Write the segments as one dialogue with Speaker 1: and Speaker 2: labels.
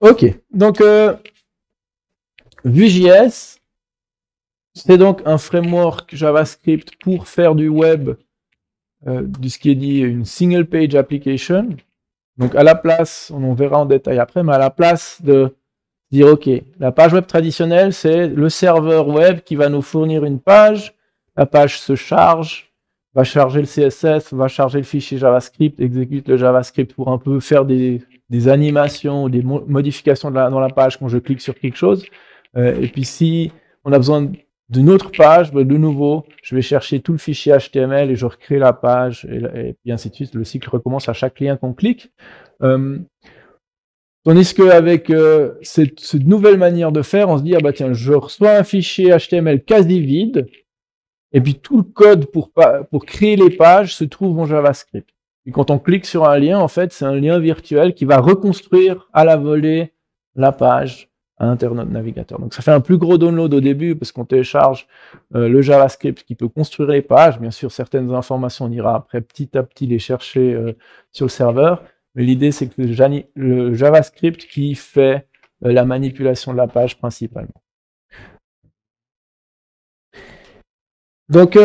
Speaker 1: Ok, donc Vue.js, c'est donc un framework JavaScript pour faire du web, de ce qui est dit une single page application. Donc à la place, on verra en détail après, mais à la place de dire ok, la page web traditionnelle, c'est le serveur web qui va nous fournir une page, la page se charge, va charger le CSS, va charger le fichier JavaScript, exécute le JavaScript pour un peu faire des animations ou des modifications dans la page quand je clique sur quelque chose. Et puis si on a besoin d'une autre page, de nouveau, je vais chercher tout le fichier HTML et je recrée la page, et puis ainsi de suite. Le cycle recommence à chaque lien qu'on clique. Tandis qu'avec cette nouvelle manière de faire, on se dit, ah bah tiens, je reçois un fichier HTML quasi vide, et puis tout le code pour créer les pages se trouve en JavaScript. Et quand on clique sur un lien, en fait, c'est un lien virtuel qui va reconstruire à la volée la page à l'intérieur de notre navigateur. Donc ça fait un plus gros download au début parce qu'on télécharge le JavaScript qui peut construire les pages. Bien sûr, certaines informations, on ira après petit à petit les chercher sur le serveur. Mais l'idée, c'est que le JavaScript qui fait la manipulation de la page principalement. Donc,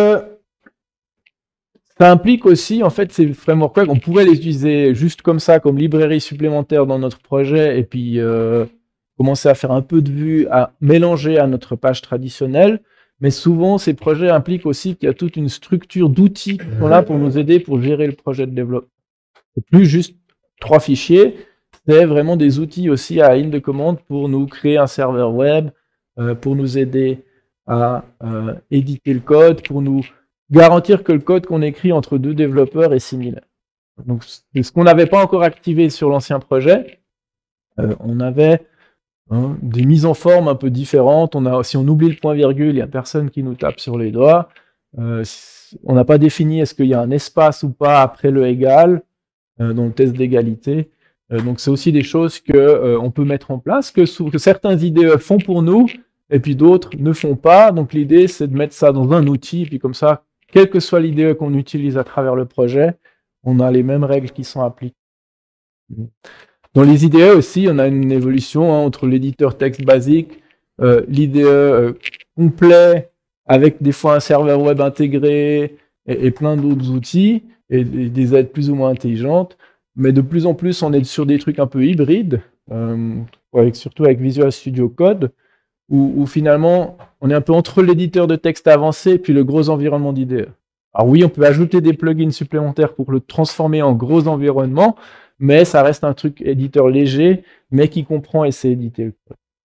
Speaker 1: ça implique aussi, en fait, ces frameworks web, on pourrait les utiliser juste comme ça, comme librairie supplémentaire dans notre projet, et puis commencer à faire un peu de vue, à mélanger à notre page traditionnelle. Mais souvent, ces projets impliquent aussi qu'il y a toute une structure d'outils qui sont là pour nous aider pour gérer le projet de développement. C'est plus juste 3 fichiers, c'est vraiment des outils aussi à ligne de commande pour nous créer un serveur web, pour nous aider à éditer le code, pour nous garantir que le code qu'on écrit entre 2 développeurs est similaire. Donc, c'est ce qu'on n'avait pas encore activé sur l'ancien projet. On avait des mises en forme un peu différentes. Si on oublie le point-virgule, il n'y a personne qui nous tape sur les doigts. On n'a pas défini est-ce qu'il y a un espace ou pas après le égal dans le test d'égalité. Donc, c'est aussi des choses qu'on peut mettre en place, que certains IDE font pour nous, et puis d'autres ne font pas. Donc, l'idée, c'est de mettre ça dans un outil, et puis comme ça, quelle que soit l'IDE qu'on utilise à travers le projet, on a les mêmes règles qui sont appliquées. Dans les IDE aussi, on a une évolution entre l'éditeur texte basique, l'IDE complet, avec des fois un serveur web intégré, et plein d'autres outils, et des aides plus ou moins intelligentes. Mais de plus en plus, on est sur des trucs un peu hybrides, surtout avec Visual Studio Code, où finalement, on est un peu entre l'éditeur de texte avancé et puis le gros environnement d'IDE. Alors oui, on peut ajouter des plugins supplémentaires pour le transformer en gros environnement, mais ça reste un truc éditeur léger, mais qui comprend et sait éditer le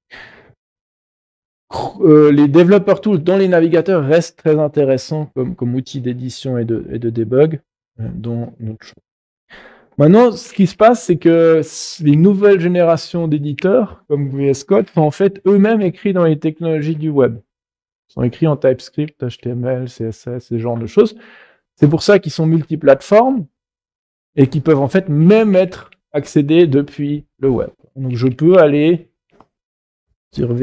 Speaker 1: code. Les developer tools dans les navigateurs restent très intéressants comme outil d'édition et de debug, dont notre chose. Maintenant, ce qui se passe, c'est que les nouvelles générations d'éditeurs, comme VS Code, sont en fait eux-mêmes écrits dans les technologies du web. Ils sont écrits en TypeScript, HTML, CSS, ce genre de choses. C'est pour ça qu'ils sont multiplateformes et qui peuvent en fait même être accédés depuis le web. Donc je peux aller sur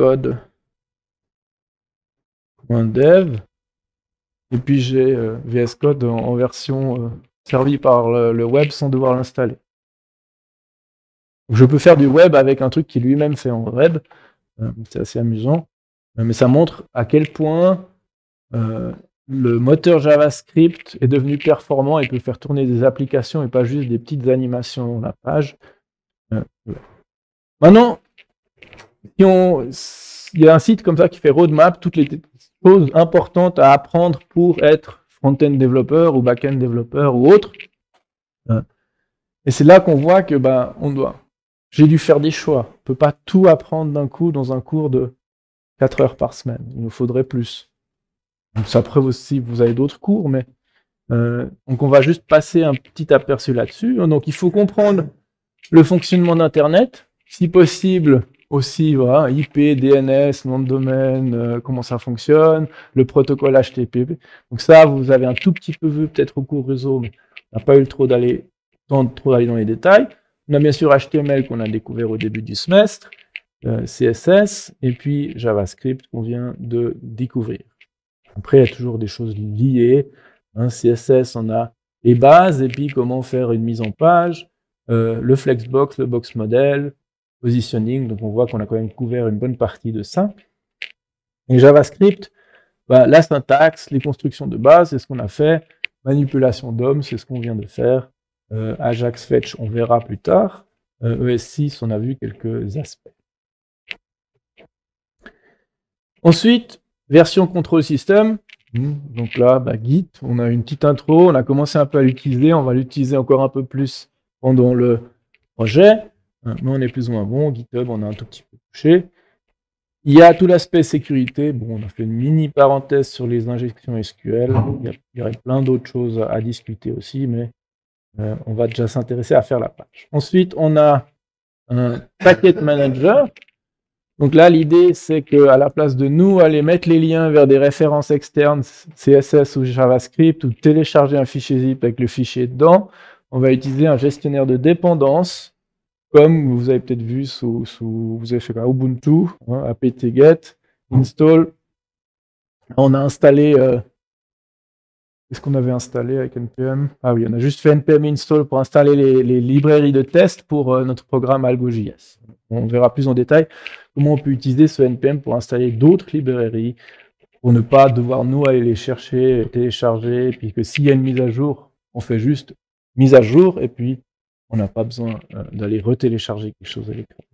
Speaker 1: vscode.dev et puis j'ai VS Code en version servi par le web sans devoir l'installer. Je peux faire du web avec un truc qui lui-même fait en web. C'est assez amusant. Mais ça montre à quel point le moteur JavaScript est devenu performant et peut faire tourner des applications et pas juste des petites animations dans la page. Maintenant, il y a un site comme ça qui fait roadmap, toutes les choses importantes à apprendre pour être front-end développeur ou back-end développeur ou autre. Et c'est là qu'on voit que j'ai dû faire des choix. On ne peut pas tout apprendre d'un coup dans un cours de 4 heures par semaine. Il nous faudrait plus. Donc, ça après aussi, vous avez d'autres cours, mais donc on va juste passer un petit aperçu là-dessus. Donc il faut comprendre le fonctionnement d'Internet, si possible aussi voilà, IP, DNS, nom de domaine, comment ça fonctionne, le protocole HTTP. Donc ça, vous avez un tout petit peu vu peut-être au cours réseau, mais on n'a pas eu le temps d'aller dans les détails. On a bien sûr HTML qu'on a découvert au début du semestre, CSS, et puis JavaScript qu'on vient de découvrir. Après, il y a toujours des choses liées. CSS, on a les bases, et puis comment faire une mise en page, le Flexbox, le Box Model, positioning. Donc on voit qu'on a quand même couvert une bonne partie de ça. Et JavaScript, la syntaxe, les constructions de base, c'est ce qu'on a fait. Manipulation DOM, c'est ce qu'on vient de faire. Ajax Fetch, on verra plus tard. ES6, on a vu quelques aspects. Ensuite, version control system. Donc là, Git, on a une petite intro, on a commencé un peu à l'utiliser, on va l'utiliser encore un peu plus pendant le projet, mais on est plus ou moins bon. GitHub, on a un tout petit peu touché. Il y a tout l'aspect sécurité. Bon, on a fait une mini parenthèse sur les injections SQL. Il y aurait plein d'autres choses à discuter aussi, mais on va déjà s'intéresser à faire la page. Ensuite, on a un packet manager. Donc là, l'idée, c'est qu'à la place de nous aller mettre les liens vers des références externes, CSS ou JavaScript, ou télécharger un fichier zip avec le fichier dedans, on va utiliser un gestionnaire de dépendance, comme vous avez peut-être vu vous avez fait quoi, Ubuntu, apt-get, install. On a installé... qu'est-ce qu'on avait installé avec NPM? Ah oui, on a juste fait npm install pour installer les librairies de test pour notre programme AlgoJS. On verra plus en détail comment on peut utiliser ce npm pour installer d'autres librairies, pour ne pas devoir nous aller les chercher, télécharger, et puis que s'il y a une mise à jour, on fait juste mise à jour, et puis on n'a pas besoin d'aller retélécharger quelque chose à l'écran.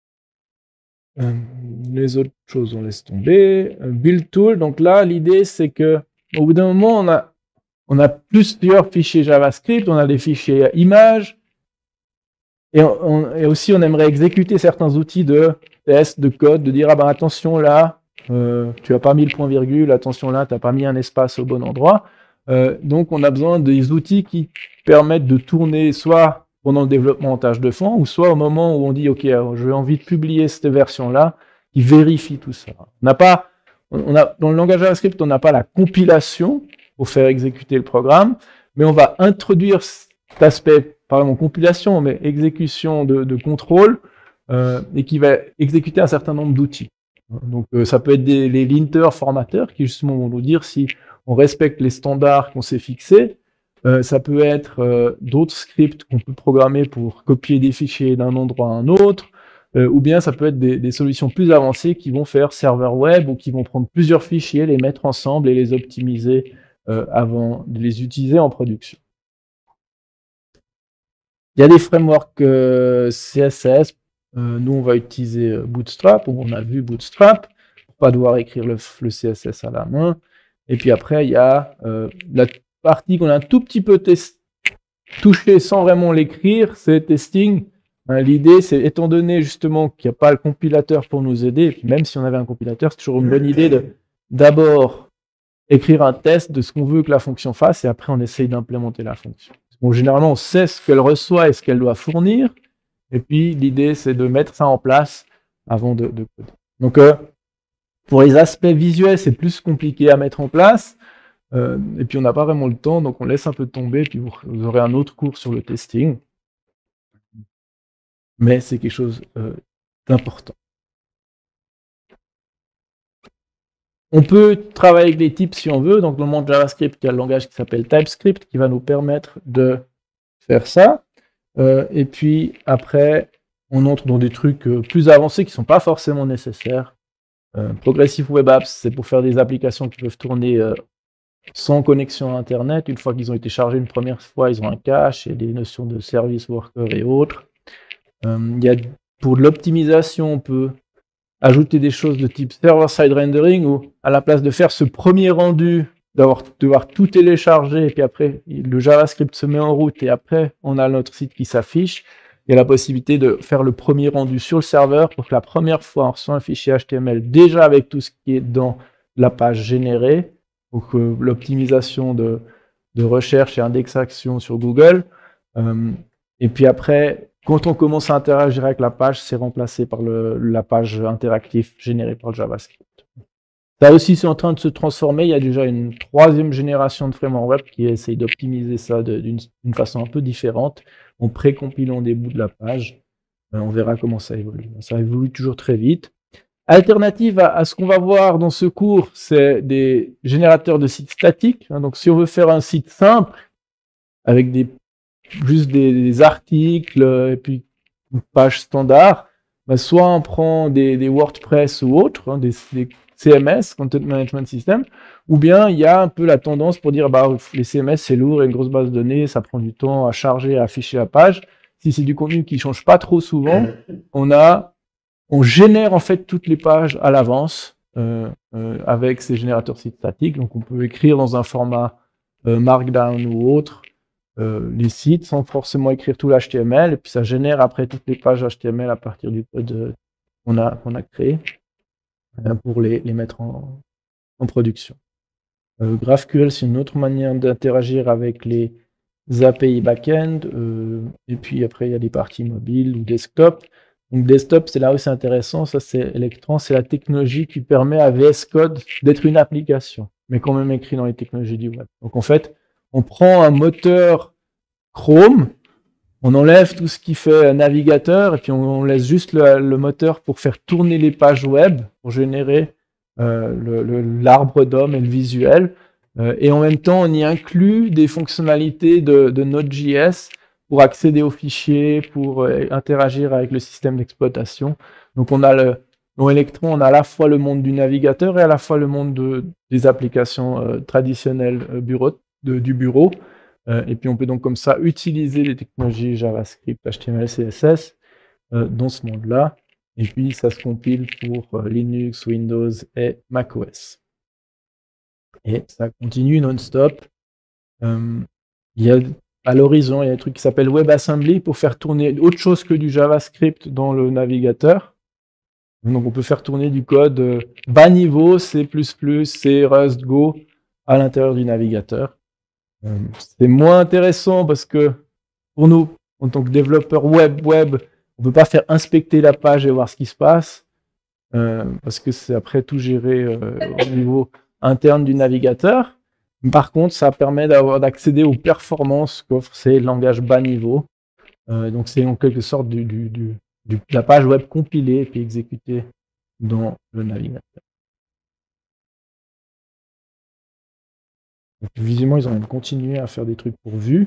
Speaker 1: Les autres choses, on laisse tomber. Build tool, donc là, l'idée, c'est que au bout d'un moment, on a plusieurs fichiers JavaScript, on a des fichiers images, et aussi on aimerait exécuter certains outils de test, de code, de dire attention là, tu n'as pas mis le point virgule, attention là, tu n'as pas mis un espace au bon endroit. Donc on a besoin des outils qui permettent de tourner soit pendant le développement en tâche de fond, ou soit au moment où on dit ok, j'ai envie de publier cette version-là, qui vérifie tout ça. Dans le langage JavaScript, on n'a pas la compilation pour faire exécuter le programme, mais on va introduire cet aspect, pardon, compilation, mais exécution de contrôle, et qui va exécuter un certain nombre d'outils. Donc ça peut être les linters formateurs qui justement vont nous dire si on respecte les standards qu'on s'est fixés. Ça peut être d'autres scripts qu'on peut programmer pour copier des fichiers d'un endroit à un autre, ou bien ça peut être des solutions plus avancées qui vont faire serveur web ou qui vont prendre plusieurs fichiers, les mettre ensemble et les optimiser avant de les utiliser en production. Il y a des frameworks CSS. Nous, on va utiliser Bootstrap, ou on a vu Bootstrap, pour pas devoir écrire le CSS à la main. Et puis après, il y a la partie qu'on a un tout petit peu touchée sans vraiment l'écrire, c'est testing. L'idée, c'est, étant donné justement qu'il n'y a pas le compilateur pour nous aider, et puis même si on avait un compilateur, c'est toujours une bonne idée de d'abord écrire un test de ce qu'on veut que la fonction fasse, et après on essaye d'implémenter la fonction. Bon, généralement, on sait ce qu'elle reçoit et ce qu'elle doit fournir, et puis l'idée, c'est de mettre ça en place avant de coder. Donc, pour les aspects visuels, c'est plus compliqué à mettre en place, et puis on n'a pas vraiment le temps, donc on laisse un peu tomber, puis vous aurez un autre cours sur le testing. Mais c'est quelque chose d'important. On peut travailler avec des types si on veut. Donc, dans le monde JavaScript, il y a le langage qui s'appelle TypeScript qui va nous permettre de faire ça. Et puis, après, on entre dans des trucs plus avancés qui ne sont pas forcément nécessaires. Progressive Web Apps, c'est pour faire des applications qui peuvent tourner sans connexion à Internet. Une fois qu'ils ont été chargés une première fois, ils ont un cache et des notions de service worker et autres. Il y a, pour l'optimisation, on peut ajouter des choses de type server-side rendering, où à la place de faire ce premier rendu, devoir tout télécharger, et puis après le JavaScript se met en route, et après on a notre site qui s'affiche, il y a la possibilité de faire le premier rendu sur le serveur, pour que la première fois on reçoit un fichier HTML déjà avec tout ce qui est dans la page générée, pour que l'optimisation de recherche et indexation sur Google, et puis après, quand on commence à interagir avec la page, c'est remplacé par la page interactive générée par le JavaScript. Ça aussi, c'est en train de se transformer. Il y a déjà une troisième génération de framework web qui essaye d'optimiser ça d'une façon un peu différente, en précompilant des bouts de la page. On verra comment ça évolue. Ça évolue toujours très vite. Alternative à ce qu'on va voir dans ce cours, c'est des générateurs de sites statiques. Donc, si on veut faire un site simple, avec juste des articles et puis une page standard, bah, soit on prend des WordPress ou autres, hein, des CMS, Content Management System, ou bien il y a un peu la tendance pour dire bah, les CMS c'est lourd, et une grosse base de données, ça prend du temps à charger, à afficher la page. Si c'est du contenu qui change pas trop souvent, on génère en fait toutes les pages à l'avance avec ces générateurs sites statiques. Donc on peut écrire dans un format Markdown ou autre les sites sans forcément écrire tout l'HTML, et puis ça génère après toutes les pages HTML à partir du code qu'on a créé pour les mettre en production. GraphQL, c'est une autre manière d'interagir avec les API back-end, et puis après il y a des parties mobiles ou desktop. Donc desktop, c'est là où c'est intéressant, ça c'est Electron, c'est la technologie qui permet à VS Code d'être une application, mais quand même écrit dans les technologies du web. Donc en fait, on prend un moteur Chrome, on enlève tout ce qui fait navigateur, et puis on laisse juste le moteur pour faire tourner les pages web, pour générer l'arbre d'homme et le visuel. Et en même temps, on y inclut des fonctionnalités de Node.js pour accéder aux fichiers, pour interagir avec le système d'exploitation. Donc on a dans Electron, on a à la fois le monde du navigateur et à la fois le monde des applications traditionnelles du bureau. Et puis on peut donc comme ça utiliser les technologies JavaScript, HTML, CSS dans ce monde-là. Et puis ça se compile pour Linux, Windows et macOS. Et ça continue non-stop. À l'horizon, il y a un truc qui s'appelle WebAssembly pour faire tourner autre chose que du JavaScript dans le navigateur. Donc on peut faire tourner du code bas niveau, C++, C, Rust, Go à l'intérieur du navigateur. C'est moins intéressant parce que pour nous, en tant que développeur web, on ne peut pas faire inspecter la page et voir ce qui se passe, parce que c'est après tout géré au niveau interne du navigateur. Par contre, ça permet d'accéder aux performances qu'offrent ces langages bas niveau. Donc c'est en quelque sorte de la page web compilée et puis exécutée dans le navigateur. Donc, visiblement, ils ont même continué à faire des trucs pour Vue.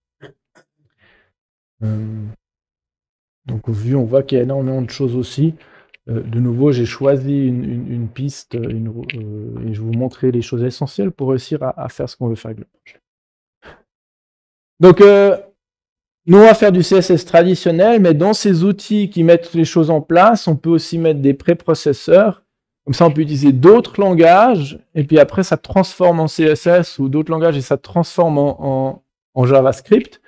Speaker 1: Donc Vue, on voit qu'il y a énormément de choses aussi. De nouveau, j'ai choisi une piste et je vais vous montrer les choses essentielles pour réussir à faire ce qu'on veut faire avec le projet. Donc, nous, on va faire du CSS traditionnel, mais dans ces outils qui mettent les choses en place, on peut aussi mettre des préprocesseurs. Comme ça, on peut utiliser d'autres langages, et puis après, ça transforme en CSS ou d'autres langages, et ça transforme en JavaScript.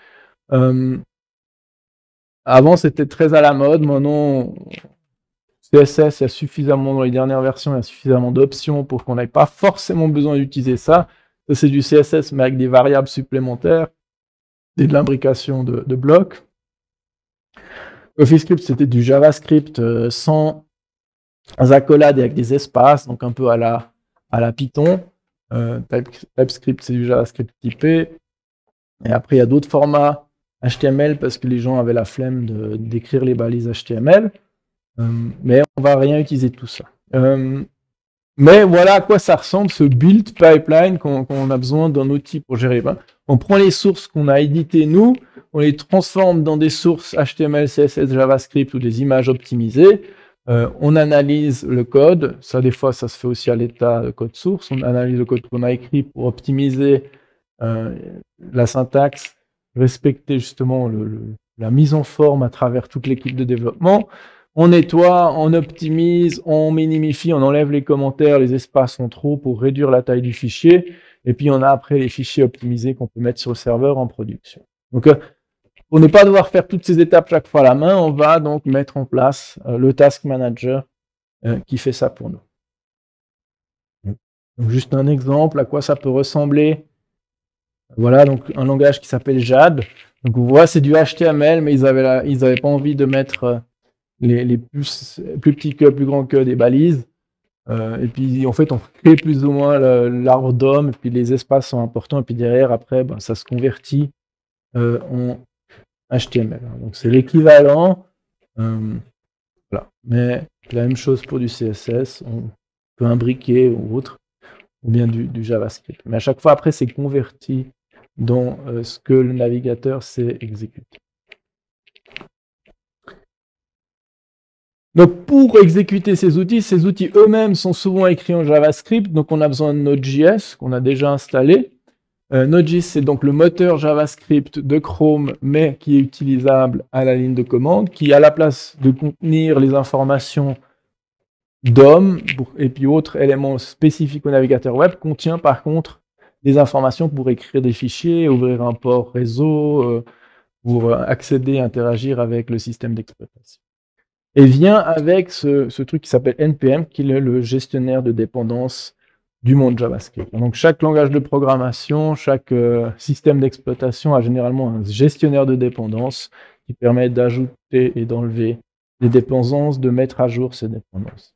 Speaker 1: Avant, c'était très à la mode. Maintenant, CSS, il y a suffisamment, dans les dernières versions, il y a suffisamment d'options pour qu'on n'ait pas forcément besoin d'utiliser ça. Ça, c'est du CSS, mais avec des variables supplémentaires et de l'imbrication de blocs. CoffeeScript, c'était du JavaScript sans accolades et avec des espaces, donc un peu à la Python. TypeScript, c'est du JavaScript typé. Et après, il y a d'autres formats HTML parce que les gens avaient la flemme d'écrire les balises HTML. Mais on va rien utiliser de tout ça. Mais voilà à quoi ça ressemble, ce build pipeline qu'on a besoin d'un outil pour gérer. On prend les sources qu'on a éditées nous, on les transforme dans des sources HTML, CSS, JavaScript ou des images optimisées. On analyse le code. Ça, des fois, ça se fait aussi à l'état de code source. On analyse le code qu'on a écrit pour optimiser la syntaxe, respecter justement la mise en forme à travers toute l'équipe de développement. On nettoie, on optimise, on minimifie, on enlève les commentaires, les espaces sont trop pour réduire la taille du fichier. Et puis, on a après les fichiers optimisés qu'on peut mettre sur le serveur en production. Donc, pour ne pas devoir faire toutes ces étapes chaque fois à la main, on va donc mettre en place le Task Manager qui fait ça pour nous. Donc, juste un exemple à quoi ça peut ressembler. Voilà, donc un langage qui s'appelle Jade. Donc, vous voyez, c'est du HTML, mais ils avaient pas envie de mettre les plus petits que, plus grands que des balises. Et puis, en fait, on crée plus ou moins l'arbre d'homme, et puis les espaces sont importants, et puis derrière, après, ça se convertit en HTML. Donc, c'est l'équivalent. Voilà. Mais la même chose pour du CSS, on peut imbriquer ou autre, ou bien du JavaScript. Mais à chaque fois, après, c'est converti dans ce que le navigateur sait exécuter. Donc, pour exécuter ces outils eux-mêmes sont souvent écrits en JavaScript, donc on a besoin de Node.js qu'on a déjà installé. Node.js, c'est donc le moteur JavaScript de Chrome, mais qui est utilisable à la ligne de commande, qui, à la place de contenir les informations DOM et puis autres éléments spécifiques au navigateur web, contient par contre des informations pour écrire des fichiers, ouvrir un port réseau, pour accéder, interagir avec le système d'exploitation. Et vient avec ce truc qui s'appelle NPM, qui est le gestionnaire de dépendance du monde JavaScript. Donc chaque langage de programmation, chaque système d'exploitation a généralement un gestionnaire de dépendance qui permet d'ajouter et d'enlever des dépendances, de mettre à jour ces dépendances.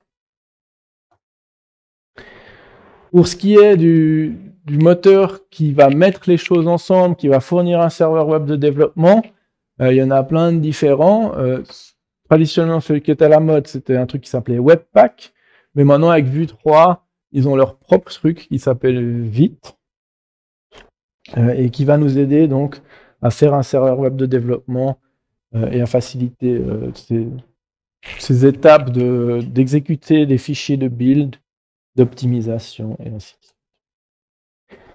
Speaker 1: Pour ce qui est du moteur qui va mettre les choses ensemble, qui va fournir un serveur web de développement, il y en a plein de différents. Traditionnellement, celui qui était à la mode, c'était un truc qui s'appelait Webpack. Mais maintenant, avec Vue 3, ils ont leur propre truc qui s'appelle Vite et qui va nous aider donc à faire un serveur web de développement et à faciliter ces étapes d'exécuter des fichiers de build, d'optimisation et ainsi de suite.